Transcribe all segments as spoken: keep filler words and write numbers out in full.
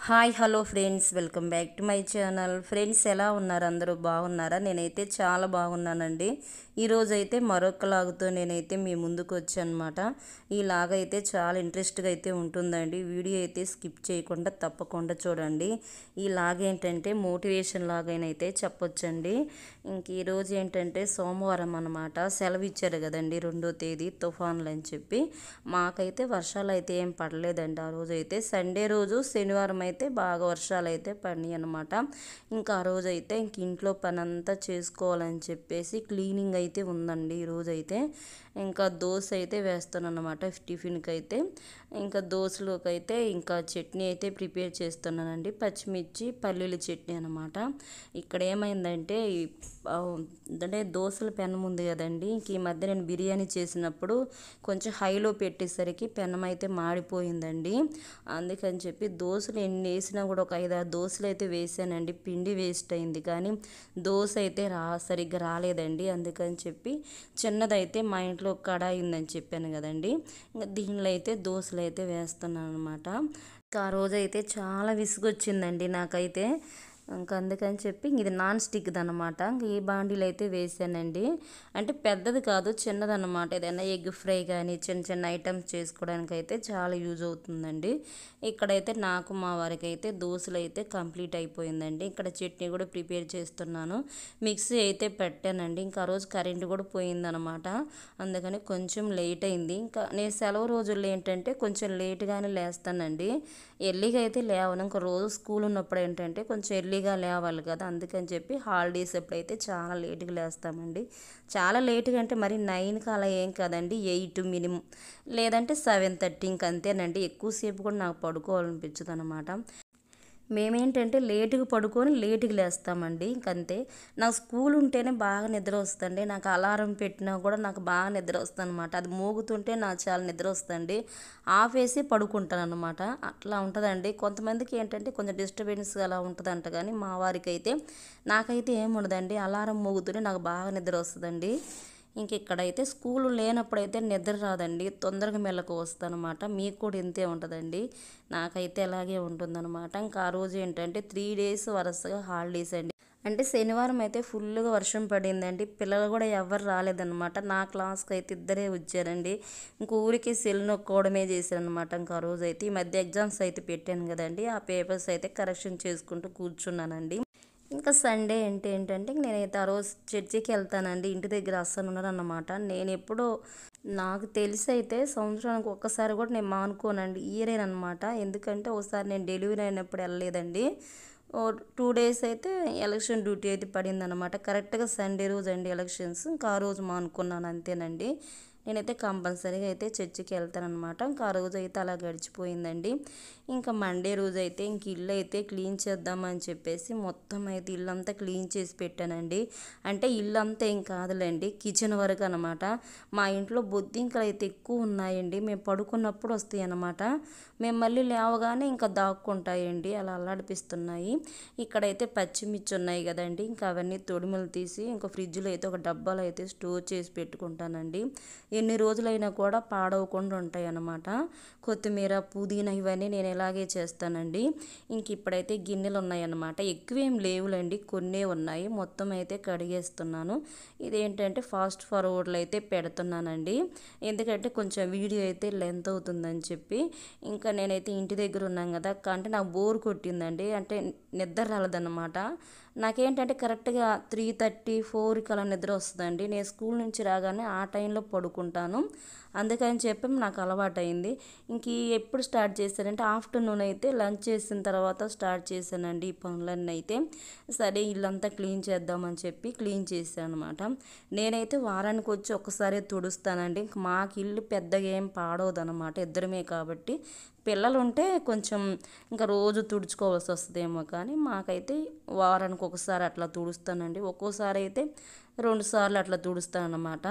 Hi hello friends, welcome back to my channel. Friends, ఎలా ఉన్నారు? అందరూ బాగున్నారా? నేనైతే చాలా బాగున్నానండి. ఈరోజు అయితే మరొక లాగుతో నేనైతే మీ ముందుకు వచ్చానమాట. ఈ లాగ్ అయితే చాలా ఇంట్రెస్ట్గా అయితే ఉంటుందండి. వీడియో అయితే స్కిప్ చేయకుండా తప్పకుండా చూడండి. ఈ లాగ్ ఏంటంటే మోటివేషన్ లాగైనైతే చెప్పొచ్చండి. ఇంక ఈరోజు ఏంటంటే సోమవారం అన్నమాట. సెలవు ఇచ్చారు కదండి, రెండో తేదీ తుఫాన్లు అని చెప్పి. మాకైతే వర్షాలు అయితే ఏం పడలేదండి. ఆ రోజు అయితే సండే రోజు, శనివారం అయితే బాగా వర్షాలు అయితే పడినాయి అనమాట. ఇంకా ఆ రోజు అయితే ఇంక ఇంట్లో పని అంతా చేసుకోవాలని చెప్పేసి క్లీనింగ్ అయితే ఉందండి. ఈరోజైతే ఇంకా దోశ అయితే వేస్తాను అనమాట టిఫిన్కి అయితే. ఇంకా దోశలోకి అయితే ఇంకా చట్నీ అయితే ప్రిపేర్ చేస్తున్నానండి. పచ్చిమిర్చి పల్లీల చట్నీ అనమాట. ఇక్కడ ఏమైందంటే అంటే దోశల పెనం ఉంది కదండి, ఇంక ఈ మధ్య నేను బిర్యానీ చేసినప్పుడు కొంచెం హైలో పెట్టేసరికి పెనం అయితే మాడిపోయిందండి. అందుకని చెప్పి దోశలు ఎన్ని వేసినా కూడా ఒక ఐదు ఆరు దోశలు అయితే వేసానండి. పిండి వేస్ట్ అయింది, కానీ దోశ అయితే రా సరిగ్గా రాలేదండి. అందుకని చెప్పి చిన్నదైతే మా ఇంట్లో కడాయి ఉందని చెప్పాను కదండి, ఇంకా దీనిలో అయితే దోశలు అయితే వేస్తున్నాను అనమాట. ఇంకా ఆ రోజైతే చాలా విసుగొచ్చిందండి నాకైతే. ఇంకా అందుకని చెప్పి ఇది నాన్ స్టిక్ది అనమాట. ఇంక ఈ బాండీలు అయితే వేసానండి. అంటే పెద్దది కాదు, చిన్నదన్నమాట. ఏదైనా ఎగ్ ఫ్రై కానీ చిన్న చిన్న ఐటమ్స్ చేసుకోవడానికి అయితే చాలా యూజ్ అవుతుందండి. ఇక్కడైతే నాకు మా వారికి అయితే దోశలు అయితే కంప్లీట్ అయిపోయిందండి. ఇక్కడ చట్నీ కూడా ప్రిపేర్ చేస్తున్నాను. మిక్సీ అయితే పెట్టానండి. ఇంకా ఆ రోజు కరెంట్ కూడా పోయిందనమాట. అందుకని కొంచెం లేట్ అయింది. ఇంకా నేను సెలవు రోజుల్లో ఏంటంటే కొంచెం లేట్గానే లేస్తానండి. ఎర్లీగా అయితే లేవను. ఇంకా రోజు స్కూల్ ఉన్నప్పుడు ఏంటంటే కొంచెం ఎర్లీగా లేవాలి కదా, అందుకని చెప్పి హాలిడేస్ ఎప్పుడైతే చాలా లేట్గా లేస్తామండి. చాలా లేట్గా అంటే మరి నైన్కి అలా ఏం కదండి, ఎయిట్ మినిమం, లేదంటే సెవెన్ థర్టీ ఇంక అంతేనండి. ఎక్కువసేపు కూడా నాకు పడుకోవాలనిపించదు అనమాట. మేమేంటంటే లేటుగా పడుకొని లేటుగా లేస్తామండి, ఇంకంతే. నాకు స్కూల్ ఉంటేనే బాగా నిద్ర వస్తుంది. నాకు అలారం పెట్టినా కూడా నాకు బాగా నిద్ర వస్తుంది అనమాట. అది మోగుతుంటే నాకు చాలా నిద్ర వస్తుంది. ఆఫ్ వేసి పడుకుంటాను అనమాట. అట్లా ఉంటుందండి. కొంతమందికి ఏంటంటే కొంచెం డిస్టర్బెన్స్గా అలా ఉంటుందంట, కానీ మా వారికి అయితే నాకైతే ఏముండదండి. అలారం మోగుతుంటే నాకు బాగా నిద్ర వస్తుందండి. ఇంక ఇక్కడైతే స్కూల్ లేనప్పుడైతే నిద్ర రాదండి, తొందరగా మెలకు వస్తానమాట. మీకు కూడా ఇంతే ఉంటుందండి. నాకైతే అలాగే ఉంటుందన్నమాట. ఇంకా ఆ రోజు ఏంటంటే త్రీ డేస్ వరుసగా హాలిడేస్ అండి. అంటే శనివారం అయితే ఫుల్గా వర్షం పడిందండి. పిల్లలు కూడా ఎవరు రాలేదన్నమాట. నా క్లాస్కి అయితే ఇద్దరే వచ్చారండి. ఇంక ఊరికి సెల్ నొక్కోవడమే చేశారనమాట. ఇంకా ఆ రోజు అయితే ఈ మధ్య ఎగ్జామ్స్ అయితే పెట్టాను కదండి, ఆ పేపర్స్ అయితే కరెక్షన్ చేసుకుంటూ కూర్చున్నానండి. ఇంకా సండే అంటే ఏంటంటే నేనైతే ఆ రోజు చర్చికి వెళ్తానండి. ఇంటి దగ్గర అస్సలు ఉన్నారన్నమాట. నేను ఎప్పుడో నాకు తెలిసి అయితే సంవత్సరానికి ఒక్కసారి కూడా నేను మానుకోనండి, ఇయరేనమాట. ఎందుకంటే ఒకసారి నేను డెలివరీ అయినప్పుడు వెళ్ళలేదండి. ఓ టూ డేస్ అయితే ఎలక్షన్ డ్యూటీ అయితే పడిందనమాట. కరెక్ట్గా సండే రోజు అండి ఎలక్షన్స్. ఇంకా ఆ రోజు మానుకున్నాను, అంతేనండి. నేనైతే కంపల్సరీగా అయితే చర్చికి వెళ్తానమాట. ఇంకా ఆ రోజు అయితే అలా గడిచిపోయిందండి. ఇంకా మండే రోజు అయితే ఇంక ఇల్లు అయితే క్లీన్ చేద్దామని చెప్పేసి మొత్తం అయితే ఇల్లంతా క్లీన్ చేసి పెట్టానండి. అంటే ఇల్లంతా ఏం కాదులేండి, కిచెన్ వరకు అనమాట. మా ఇంట్లో బొద్దింకలు అయితే ఎక్కువ ఉన్నాయండి. మేము పడుకున్నప్పుడు వస్తాయి అన్నమాట. మేము మళ్ళీ లేవగానే ఇంకా దాక్కుంటాయండి, అలా అల్లాడిపిస్తున్నాయి. ఇక్కడైతే పచ్చిమిర్చి ఉన్నాయి కదండి, ఇంకా అవన్నీ తొడిమలు తీసి ఇంకా ఫ్రిడ్జ్లో అయితే ఒక డబ్బాలో అయితే స్టోర్ చేసి పెట్టుకుంటానండి. ఎన్ని రోజులైనా కూడా పాడవకుండా ఉంటాయి అన్నమాట. కొత్తిమీర పుదీనా ఇవన్నీ నేను ఇలాగే చేస్తానండి. ఇంక ఇప్పుడైతే గిన్నెలు ఉన్నాయన్నమాట. ఎక్కువేం లేవులేండి, కొన్నే ఉన్నాయి. మొత్తం అయితే కడిగేస్తున్నాను. ఇదేంటంటే ఫాస్ట్ ఫార్వర్డ్లో అయితే పెడుతున్నానండి, ఎందుకంటే కొంచెం వీడియో అయితే లెంత్ అవుతుందని చెప్పి. ఇంకా నేనైతే ఇంటి దగ్గర ఉన్నాను కదా, అంటే నాకు బోర్ కొట్టిందండి. అంటే నిద్ర రాలేదన్నమాట. నాకేంటంటే కరెక్ట్గా త్రీ థర్టీ ఫోర్కి అలా నిద్ర వస్తుందండి. నేను స్కూల్ నుంచి రాగానే ఆ టైంలో పడుకుంటాను. అందుకని చెప్పి నాకు అలవాటైంది. ఇంక ఎప్పుడు స్టార్ట్ చేశానంటే ఆఫ్టర్నూన్ అయితే లంచ్ చేసిన తర్వాత స్టార్ట్ చేశానండి ఈ పనులన్నీ అయితే. సరే ఇల్లంతా క్లీన్ చేద్దామని చెప్పి క్లీన్ చేశాను అనమాట. నేనైతే వారానికి వచ్చి ఒక్కసారి తుడుస్తానండి. ఇంక మాకు ఇల్లు పెద్దగా ఏం పాడవదనమాట, ఇద్దరమే కాబట్టి. పిల్లలు ఉంటే కొంచెం ఇంకా రోజు తుడుచుకోవాల్సి వస్తుందేమో, కానీ మాకైతే వారానికి ఒకసారి అట్లా తుడుస్తానండి. ఒక్కోసారి అయితే రెండు సార్లు అట్లా తుడుస్తాను అన్నమాట.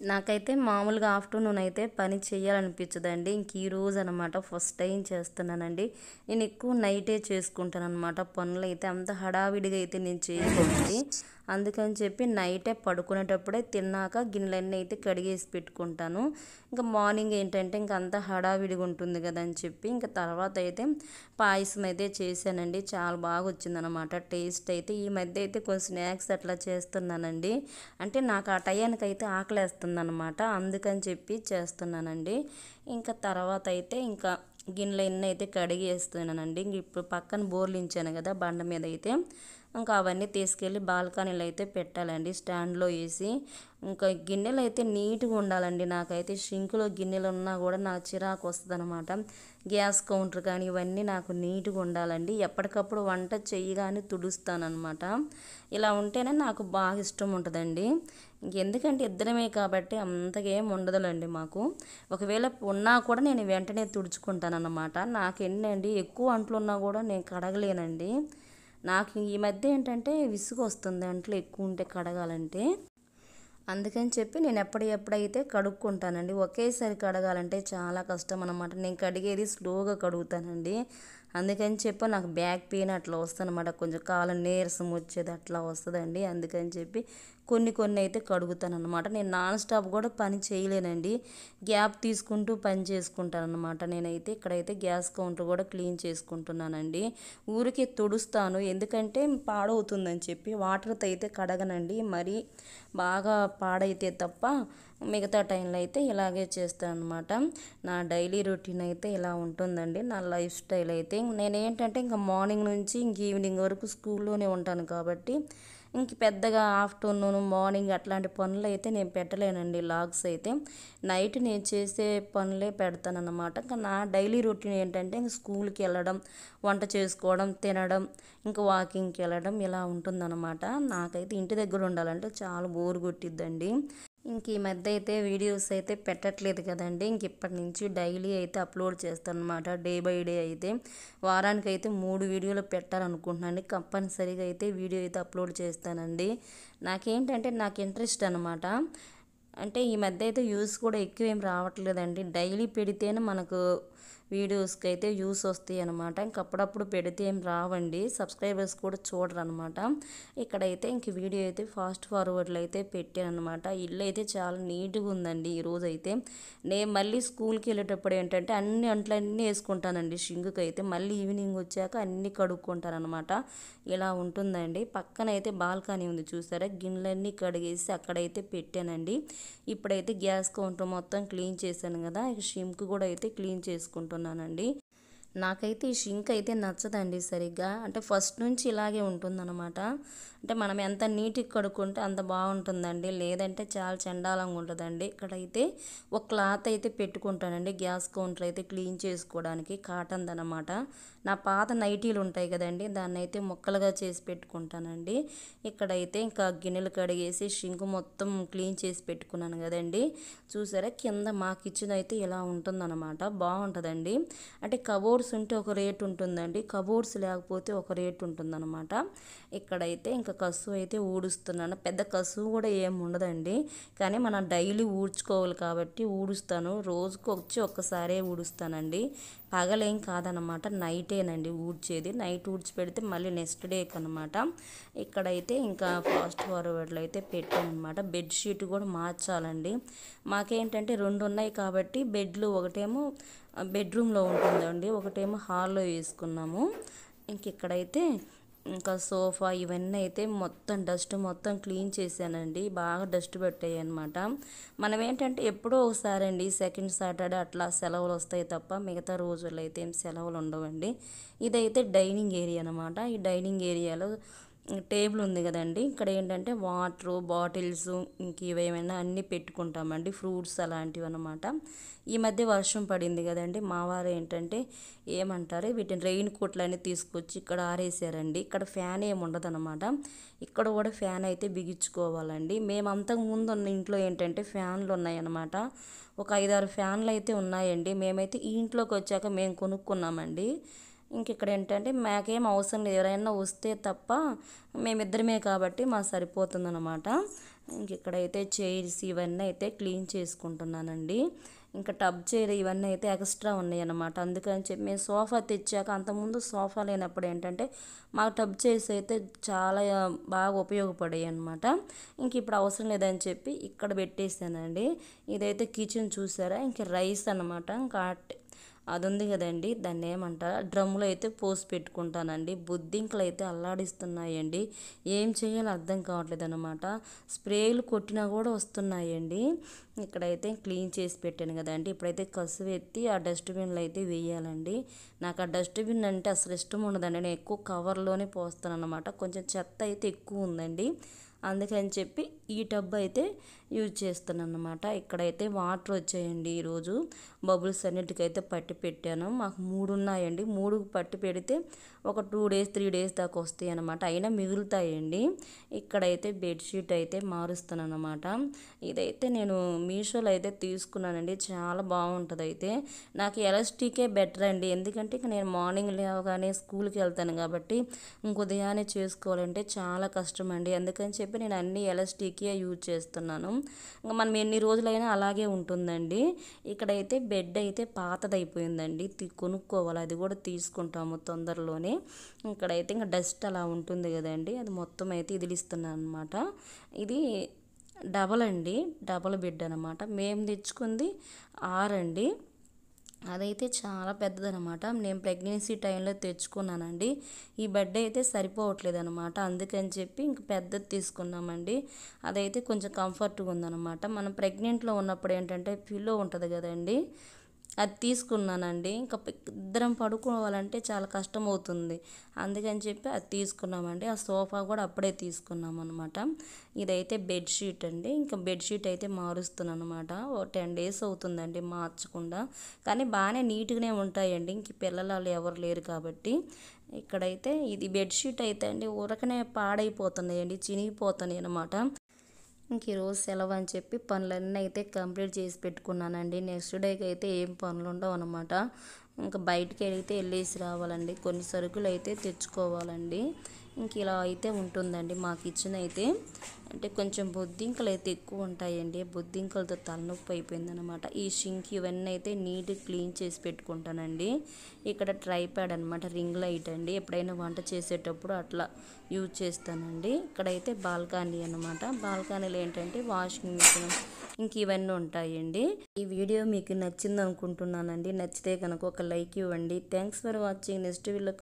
నాకైతే మామూలుగా ఆఫ్టర్నూన్ అయితే పని చేయాలనిపించదండి. ఇంక ఈరోజు అనమాట ఫస్ట్ టైం చేస్తున్నానండి. నేను ఎక్కువ నైటే చేసుకుంటాను అనమాట పనులు అయితే, అంత హడావిడిగా అయితే నేను చేయకండి. అందుకని చెప్పి నైటే పడుకునేటప్పుడే తిన్నాక గిన్నెలన్నీ అయితే కడిగేసి పెట్టుకుంటాను. ఇంకా మార్నింగ్ ఏంటంటే ఇంక అంత హడావిడిగా ఉంటుంది కదా అని చెప్పి ఇంకా తర్వాత అయితే పాయసం అయితే చేశానండి. చాలా బాగా వచ్చిందనమాట టేస్ట్ అయితే. ఈ మధ్య అయితే కొన్ని స్నాక్స్ అట్లా చేస్తున్నానండి. అంటే నాకు ఆ టయానికి అయితే ఆకలేస్తుంది అనమాట, అందుకని చెప్పి చేస్తున్నానండి. ఇంకా తర్వాత అయితే ఇంకా గిన్నెలు ఎన్ని అయితే కడిగేస్తున్నానండి. ఇంక ఇప్పుడు పక్కన బోర్లించాను కదా బండ మీద అయితే, ఇంకా అవన్నీ తీసుకెళ్ళి బాల్కనీలో అయితే పెట్టాలండి స్టాండ్లో వేసి. ఇంకా గిన్నెలు అయితే నీట్గా ఉండాలండి. నాకైతే షింకులో గిన్నెలు ఉన్నా కూడా నాకు చిరాకు వస్తుంది అనమాట. గ్యాస్ కౌంటర్ కానీ ఇవన్నీ నాకు నీట్గా ఉండాలండి. ఎప్పటికప్పుడు వంట చెయ్యగానే తుడుస్తానమాట. ఇలా ఉంటేనే నాకు బాగా ఇష్టం ఉంటుందండి. ఇంకెందుకంటే ఇద్దరమే కాబట్టి అంతగా ఏం ఉండదులండి మాకు. ఒకవేళ ఉన్నా కూడా నేను వెంటనే తుడుచుకుంటానన్నమాట. నాకేంటండి ఎక్కువ అంట్లు ఉన్నా కూడా నేను కడగలేనండి. నాకు ఈ మధ్య ఏంటంటే విసుగు వస్తుంది అంట్లు ఎక్కువ ఉంటే కడగాలంటే. అందుకని చెప్పి నేను ఎప్పటి ఎప్పుడైతే కడుక్కుంటానండి. ఒకేసారి కడగాలంటే చాలా కష్టం అన్నమాట. నేను కడిగేది స్లోగా కడుగుతానండి. అందుకని చెప్పి నాకు బ్యాక్ పెయిన్ అట్లా వస్తుంది అనమాట. కొంచెం కాలం నీరసం వచ్చేది అట్లా వస్తుందండి. అందుకని చెప్పి కొన్ని కొన్ని అయితే కడుగుతాను అనమాట. నేను నాన్ స్టాప్ కూడా పని చేయలేనండి. గ్యాప్ తీసుకుంటూ పని చేసుకుంటాను అనమాట. నేనైతే ఇక్కడైతే గ్యాస్ కౌంటర్ కూడా క్లీన్ చేసుకుంటున్నానండి. ఊరికే తుడుస్తాను, ఎందుకంటే పాడవుతుందని చెప్పి. వాటర్తో అయితే కడగనండి, మరీ బాగా పాడైతే తప్ప. మిగతా టైంలో అయితే ఇలాగే చేస్తాను అనమాట. నా డైలీ రొటీన్ అయితే ఇలా ఉంటుందండి, నా లైఫ్ స్టైల్ అయితే. నేనేంటంటే ఇంకా మార్నింగ్ నుంచి ఇంక ఈవినింగ్ వరకు స్కూల్లోనే ఉంటాను కాబట్టి ఇంక పెద్దగా ఆఫ్టర్నూన్ మార్నింగ్ అట్లాంటి పనులు అయితే నేను పెట్టలేనండి. లాగ్స్ అయితే నైట్ నేను చేసే పనులే పెడతానన్నమాట. ఇంకా నా డైలీ రొటీన్ ఏంటంటే ఇంక స్కూల్కి వెళ్ళడం, వంట చేసుకోవడం, తినడం, ఇంకా వాకింగ్కి వెళ్ళడం ఇలా ఉంటుందన్నమాట. నాకైతే ఇంటి దగ్గర ఉండాలంటే చాలా బోర్ కొట్టిద్దండి. ఇంక ఈ మధ్య అయితే వీడియోస్ అయితే పెట్టట్లేదు కదండి. ఇంక ఇప్పటి నుంచి డైలీ అయితే అప్లోడ్ చేస్తాను అనమాట. డే బై డే అయితే వారానికి అయితే మూడు వీడియోలు పెట్టాలనుకుంటున్నాను. కంపల్సరీగా అయితే వీడియో అయితే అప్లోడ్ చేస్తానండి. నాకేంటంటే నాకు ఇంట్రెస్ట్ అనమాట. అంటే ఈ మధ్య అయితే వ్యూస్ కూడా ఎక్కువ ఏం రావట్లేదండి. డైలీ పెడితేనే మనకు వీడియోస్కి అయితే వ్యూస్ వస్తాయి అనమాట. ఇంక అప్పుడప్పుడు పెడితే ఏం రావండి, సబ్స్క్రైబర్స్ కూడా చూడరు అనమాట. ఇక్కడైతే ఇంక వీడియో అయితే ఫాస్ట్ ఫార్వర్డ్లో అయితే పెట్టాను అనమాట. ఇల్లు అయితే చాలా నీట్గా ఉందండి ఈరోజు అయితే. నేను మళ్ళీ స్కూల్కి వెళ్ళేటప్పుడు ఏంటంటే అన్ని అంట్లన్నీ వేసుకుంటానండి షింకుకి అయితే. మళ్ళీ ఈవినింగ్ వచ్చాక అన్నీ కడుక్కుంటాను అనమాట. ఇలా ఉంటుందండి. పక్కన అయితే బాల్కనీ ఉంది చూసారా, గిన్నెలన్నీ కడిగేసి అక్కడైతే పెట్టానండి. ఇప్పుడైతే గ్యాస్ కౌంటర్ మొత్తం క్లీన్ చేశాను కదా, ఇక షింక్ కూడా అయితే క్లీన్ చేసుకుంటున్నానండి. నాకైతే ఈ షింక్ అయితే నచ్చదండి సరిగ్గా. అంటే ఫస్ట్ నుంచి ఇలాగే ఉంటుందన్నమాట. అంటే మనం ఎంత నీట్గా కడుక్కుంటే అంత బాగుంటుందండి, లేదంటే చాలా చండాలంగా ఉంటుందండి. ఇక్కడైతే ఒక క్లాత్ అయితే పెట్టుకుంటానండి గ్యాస్ కౌంటర్ అయితే క్లీన్ చేసుకోవడానికి, కాటన్ అనమాట. నా పాత నైటీలు ఉంటాయి కదండి, దాన్ని అయితే ముక్కలుగా చేసి పెట్టుకుంటానండి. ఇక్కడైతే ఇంకా గిన్నెలు కడిగేసి షింక్ మొత్తం క్లీన్ చేసి పెట్టుకున్నాను కదండి. చూసారా, కింద మా కిచెన్ అయితే ఇలా ఉంటుందన్నమాట. బాగుంటుందండి. అంటే కబోర్డ్స్ ఉంటే ఒక రేట్ ఉంటుందండి, కబోర్డ్స్ లేకపోతే ఒక రేట్ ఉంటుందన్నమాట. ఇక్కడైతే ఇంకా కసువు అయితే ఊడుస్తున్నాను. పెద్ద కసువు కూడా ఏమి ఉండదండి, కానీ మనం డైలీ ఊడ్చుకోవాలి కాబట్టి ఊడుస్తాను. రోజుకు వచ్చి ఒక్కసారే ఊడుస్తానండి. పగలేం కాదనమాట, నైటేనండి ఊడ్చేది. నైట్ ఊడ్చి పెడితే మళ్ళీ నెక్స్ట్ డేకి అనమాట. ఇక్కడైతే ఇంకా ఫాస్ట్ ఫార్వర్డ్లో అయితే పెట్టానమాట. బెడ్షీట్ కూడా మార్చాలండి. మాకేంటంటే రెండు ఉన్నాయి కాబట్టి బెడ్లు ఒకటేమో బెడ్రూమ్లో ఉంటుందండి, ఒకటేమో హాల్లో వేసుకున్నాము. ఇంక ఇక్కడైతే ఇంకా సోఫా ఇవన్నీ అయితే మొత్తం డస్ట్ మొత్తం క్లీన్ చేశానండి. బాగా డస్ట్ పెట్టాయి అనమాట. మనం ఏంటంటే ఎప్పుడో ఒకసారి అండి, సెకండ్ సాటర్డే అట్లా సెలవులు వస్తాయి తప్ప మిగతా రోజుల్లో అయితే ఏం సెలవులు ఉండవండి. ఇదైతే డైనింగ్ ఏరియా అనమాట. ఈ డైనింగ్ ఏరియాలో టేబుల్ ఉంది కదండి, ఇక్కడ ఏంటంటే వాటరు బాటిల్స్ ఇంక ఇవేమైనా అన్నీ పెట్టుకుంటామండి, ఫ్రూట్స్ అలాంటివి అనమాట. ఈ మధ్య వర్షం పడింది కదండి, మా వారు ఏంటంటే ఏమంటారు వీటిని రెయిన్ కోట్లన్నీ తీసుకొచ్చి ఇక్కడ ఆరేసారండి. ఇక్కడ ఫ్యాన్ ఏమి ఉండదు అనమాట. ఇక్కడ కూడా ఫ్యాన్ అయితే బిగించుకోవాలండి. మేము అంతకు ముందు ఉన్న ఇంట్లో ఏంటంటే ఫ్యాన్లు ఉన్నాయన్నమాట. ఒక ఐదారు ఫ్యాన్లు అయితే ఉన్నాయండి. మేమైతే ఈ ఇంట్లోకి వచ్చాక మేము కొనుక్కున్నామండి. ఇంక ఇక్కడ ఏంటంటే మాకేం అవసరం లేదు, ఎవరైనా వస్తే తప్ప మేమిద్దరమే కాబట్టి మాకు సరిపోతుందన్నమాట. ఇంక ఇక్కడైతే చైర్స్ ఇవన్నీ అయితే క్లీన్ చేసుకుంటున్నానండి. ఇంకా టబ్ చైర్ ఇవన్నీ అయితే ఎక్స్ట్రా ఉన్నాయి అన్నమాట. అందుకని చెప్పి మేము సోఫా తెచ్చాక, అంతకుముందు సోఫా లేనప్పుడు ఏంటంటే మాకు టబ్ చైర్స్ అయితే చాలా బాగా ఉపయోగపడాయి అనమాట. ఇంక ఇప్పుడు అవసరం లేదని చెప్పి ఇక్కడ పెట్టేసానండి. ఇదైతే కిచెన్ చూసారా, ఇంక రైస్ అనమాట. ఇంకా అది ఉంది కదండి, దాన్ని ఏమంటారా, డ్రమ్ములో అయితే పోసి పెట్టుకుంటానండి. బొద్దింకలు అయితే అల్లాడిస్తున్నాయండి, ఏం చేయాలో అర్థం కావట్లేదు అనమాట. స్ప్రేలు కొట్టినా కూడా వస్తున్నాయండి. ఇక్కడైతే క్లీన్ చేసి పెట్టాను కదండి. ఇప్పుడైతే కసువు ఎత్తి ఆ డస్ట్బిన్లో అయితే వేయాలండి. నాకు ఆ డస్ట్బిన్ అంటే అసలు ఇష్టం ఉండదండి, నేను ఎక్కువ కవర్లోనే పోస్తాను అనమాట. కొంచెం చెత్త అయితే ఎక్కువ ఉందండి, అందుకని చెప్పి ఈ టబ్ అయితే యూజ్ చేస్తాను అన్నమాట. ఇక్కడైతే వాటర్ వచ్చాయండి ఈరోజు, బబుల్స్ అన్నిటికైతే పట్టి పెట్టాను. మాకు మూడు ఉన్నాయండి, మూడు పట్టి పెడితే ఒక టూ డేస్ త్రీ డేస్ దాకా వస్తాయి అనమాట, అయినా మిగులుతాయండి. ఇక్కడైతే బెడ్షీట్ అయితే మారుస్తాను అనమాట. ఇదైతే నేను మీషోలో అయితే తీసుకున్నానండి, చాలా బాగుంటుంది. అయితే నాకు ఎలాస్టికే బెటర్ అండి, ఎందుకంటే ఇక నేను మార్నింగ్ లేవగానే స్కూల్కి వెళ్తాను కాబట్టి ఇంక ఉదయాన్నే చేసుకోవాలంటే చాలా కష్టం అండి. అందుకని చెప్పి నేను అన్ని ఎలాస్టికే యూజ్ చేస్తున్నాను. ఇంకా మనం ఎన్ని రోజులైనా అలాగే ఉంటుందండి. ఇక్కడైతే బెడ్ అయితే పాతదైపోయిందండి, కొనుక్కోవాలి, అది కూడా తీసుకుంటాము తొందరలోనే. ఇక్కడైతే ఇంకా డస్ట్ అలా ఉంటుంది కదండి, అది మొత్తం అయితే ఇదిలిస్తున్నాను అనమాట. ఇది డబల్ అండి, డబల్ బెడ్ అనమాట. మేము తెచ్చుకుంది ఆరండి, అదైతే చాలా పెద్దదనమాట. నేను ప్రెగ్నెన్సీ టైంలో తెచ్చుకున్నానండి. ఈ బెడ్ అయితే సరిపోవట్లేదు అనమాట, అందుకని చెప్పి ఇంక పెద్దది తీసుకున్నామండి. అదైతే కొంచెం కంఫర్ట్గా ఉందన్నమాట. మనం ప్రెగ్నెంట్లో ఉన్నప్పుడు ఏంటంటే పిల్లో ఉంటుంది కదండి, అది తీసుకున్నానండి. ఇంకా ఇద్దరం పడుకోవాలంటే చాలా కష్టం అవుతుంది, అందుకని చెప్పి అది తీసుకున్నామండి. ఆ సోఫా కూడా అప్పుడే తీసుకున్నాం అనమాట. ఇదైతే బెడ్షీట్ అండి, ఇంకా బెడ్షీట్ అయితే మారుస్తున్నాను అనమాట. ఓ టెన్ డేస్ అవుతుందండి మార్చకుండా, కానీ బాగానే నీట్గానే ఉంటాయండి. ఇంక పిల్లలు వాళ్ళు ఎవరు లేరు కాబట్టి. ఇక్కడైతే ఇది బెడ్షీట్ అయితే అండి ఉరకనే పాడైపోతున్నాయండి, చినిగిపోతున్నాయి అనమాట. ఇంక ఈరోజు సెలవు అని చెప్పి పనులన్నీ అయితే కంప్లీట్ చేసి పెట్టుకున్నానండి. నెక్స్ట్ డేకి అయితే ఏం పనులు ఉండవు అనమాట. ఇంకా బయటికి అయితే వెళ్ళేసి రావాలండి, కొన్ని సరుకులు అయితే తెచ్చుకోవాలండి. ఇంక ఇలా అయితే ఉంటుందండి మా కిచెన్ అయితే. అంటే కొంచెం బొద్దింకలు అయితే ఎక్కువ ఉంటాయండి, బొద్దింకలతో తలనొప్పి అయిపోయిందనమాట. ఈ షింక్ ఇవన్నీ అయితే నీట్గా క్లీన్ చేసి పెట్టుకుంటానండి. ఇక్కడ ట్రైప్యాడ్ అనమాట, రింగ్ లైట్ అండి, ఎప్పుడైనా వంట చేసేటప్పుడు అట్లా యూజ్ చేస్తానండి. ఇక్కడైతే బాల్కనీ అనమాట, బాల్కనీలో ఏంటంటే వాషింగ్ మిషన్ ఇంక ఇవన్నీ ఉంటాయండి. ఈ వీడియో మీకు నచ్చింది అనుకుంటున్నానండి, నచ్చితే కనుక ఒక లైక్ ఇవ్వండి. Thanks for watching. Next video